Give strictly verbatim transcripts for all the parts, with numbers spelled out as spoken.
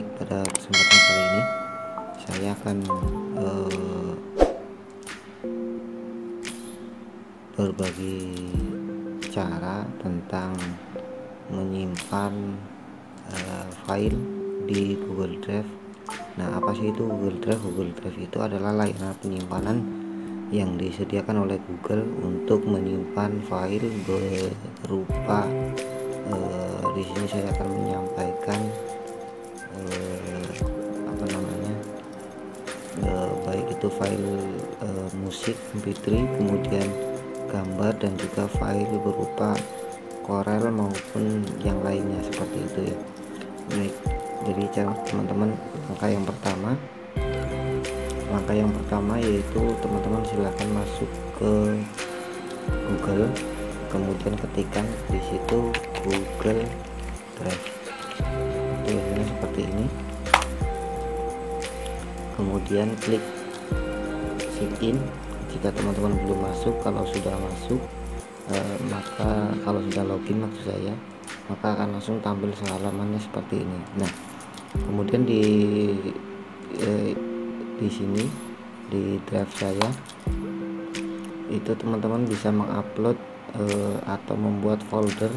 baik, pada kesempatan kali ini saya akan uh, berbagi cara tentang menyimpan uh, file di Google Drive. Nah, apa sih itu Google Drive? Google Drive itu adalah layanan penyimpanan yang disediakan oleh Google untuk menyimpan file berupa uh, di sini saya akan menyampaikan uh, apa namanya uh, baik itu file uh, musik M P tiga, kemudian gambar, dan juga file berupa Corel maupun yang lainnya seperti itu ya. Baik, jadi cara teman-teman, langkah yang pertama langkah yang pertama yaitu teman-teman silahkan masuk ke Google, kemudian ketikkan di situ Google Drive. Biasanya seperti ini, kemudian klik sign in jika teman-teman belum masuk. Kalau sudah masuk eh, maka kalau sudah login maksud saya, maka akan langsung tampil halamannya seperti ini. Nah, kemudian di eh, di sini di drive saya itu teman-teman bisa mengupload eh, atau membuat folder.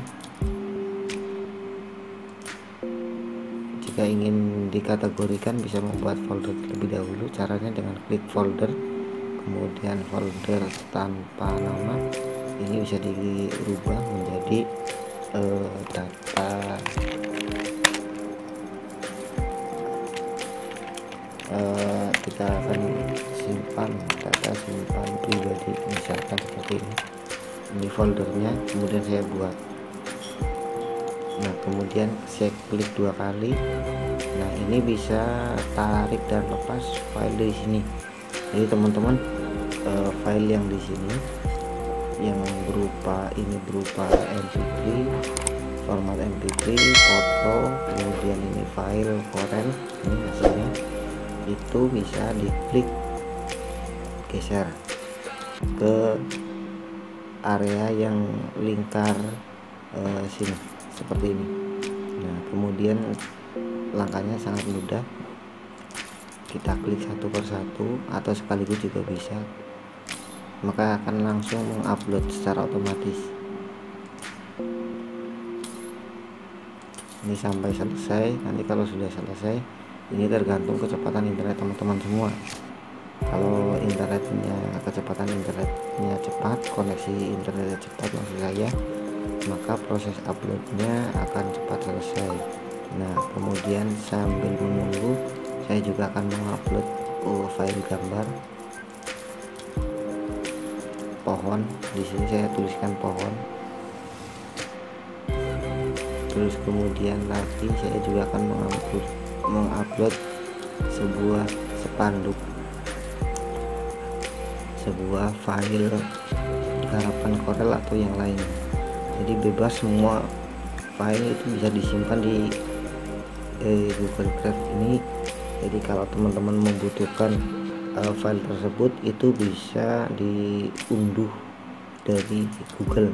Jika ingin dikategorikan bisa membuat folder terlebih dahulu. Caranya dengan klik folder, kemudian folder tanpa nama ini bisa dirubah menjadi eh, data Uh, kita akan simpan data simpan pribadi, misalkan seperti ini. Ini foldernya, kemudian saya buat. Nah, kemudian saya klik dua kali. Nah, ini bisa tarik dan lepas file di sini. Jadi teman-teman, uh, file yang di sini yang berupa ini berupa M P tiga, format M P tiga, foto, kemudian ini file Corel, ini hasilnya. Itu bisa diklik geser ke area yang lingkar eh, sini seperti ini. Nah, kemudian langkahnya sangat mudah, kita klik satu persatu atau sekaligus juga bisa, maka akan langsung mengupload secara otomatis. Ini sampai selesai. Nanti kalau sudah selesai, ini tergantung kecepatan internet teman-teman semua. Kalau internetnya kecepatan internetnya cepat, koneksi internetnya cepat maksud saya, maka proses uploadnya akan cepat selesai. Nah, kemudian sambil menunggu, saya juga akan mengupload oh, file gambar pohon. Di sini saya tuliskan pohon. Terus kemudian lagi saya juga akan mengupload mengupload sebuah spanduk, sebuah file harapan Corel atau yang lain. Jadi bebas, semua file itu bisa disimpan di eh, Google Drive ini. Jadi kalau teman-teman membutuhkan uh, file tersebut, itu bisa diunduh dari Google.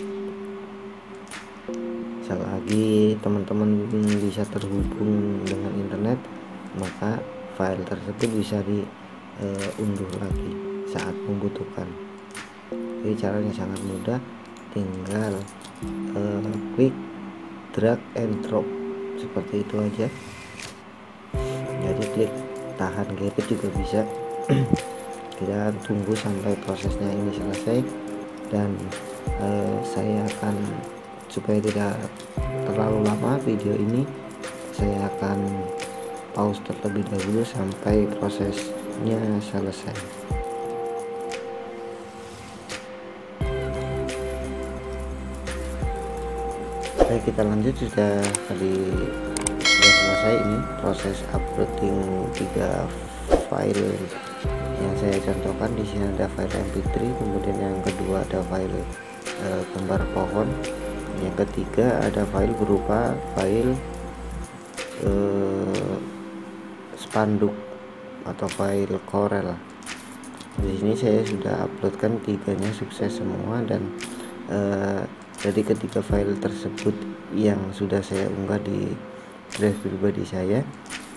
Selagi teman-teman bisa terhubung dengan internet, maka file tersebut bisa diunduh uh, lagi saat membutuhkan. Jadi caranya sangat mudah, tinggal uh, klik drag and drop seperti itu aja. Jadi klik tahan gadget juga bisa. Kita tunggu sampai prosesnya ini selesai, dan uh, saya akan, supaya tidak terlalu lama video ini, saya akan pause terlebih dahulu sampai prosesnya selesai. Baik, kita lanjut. Sudah tadi sudah selesai ini proses uploading tiga file yang saya contohkan. Di sini ada file M P tiga, kemudian yang kedua ada file e, gambar pohon, yang ketiga ada file berupa file eh, spanduk atau file Corel. Di sini saya sudah uploadkan tiganya, sukses semua, dan eh, dari ketiga file tersebut yang sudah saya unggah di drive pribadi saya,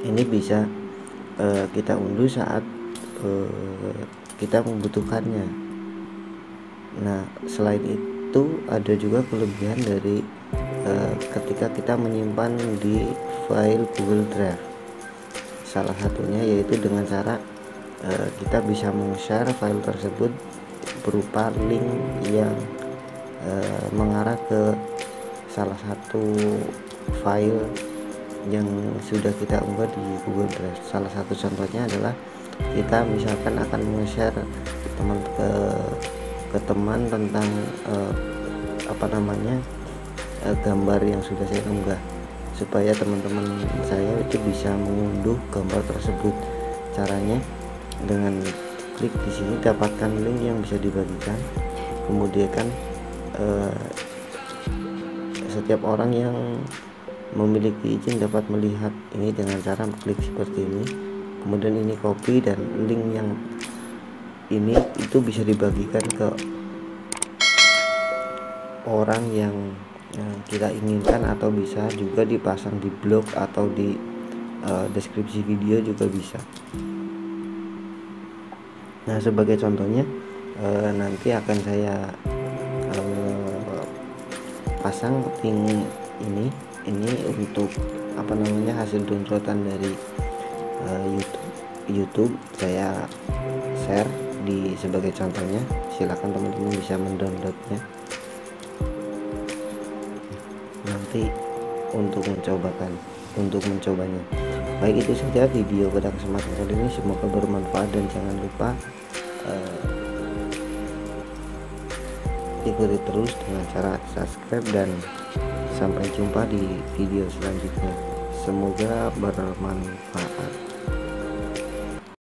ini bisa uh, kita unduh saat uh, kita membutuhkannya. Nah, selain itu ada juga kelebihan dari uh, ketika kita menyimpan di file Google Drive. Salah satunya yaitu dengan cara uh, kita bisa meng-share file tersebut berupa link yang uh, mengarah ke salah satu file yang sudah kita unggah di Google Drive. Salah satu contohnya adalah kita misalkan akan meng-share teman ke ke teman tentang eh, apa namanya eh, gambar yang sudah saya unggah, supaya teman-teman saya itu bisa mengunduh gambar tersebut. Caranya dengan klik di sini, dapatkan link yang bisa dibagikan, kemudian kan eh, setiap orang yang memiliki izin dapat melihat ini dengan cara klik seperti ini. Kemudian ini copy, dan link yang ini itu bisa dibagikan ke orang yang, yang kita inginkan, atau bisa juga dipasang di blog atau di uh, deskripsi video juga bisa. Nah, sebagai contohnya uh, nanti akan saya uh, pasang link ini ini untuk apa namanya hasil downloadan dari uh, YouTube YouTube saya share di sebagai contohnya. Silakan teman-teman bisa mendownloadnya nanti untuk mencobakan untuk mencobanya. Baik, itu saja video pada kesempatan kali ini, semoga bermanfaat, dan jangan lupa uh, ikuti terus dengan cara subscribe, dan sampai jumpa di video selanjutnya. Semoga bermanfaat.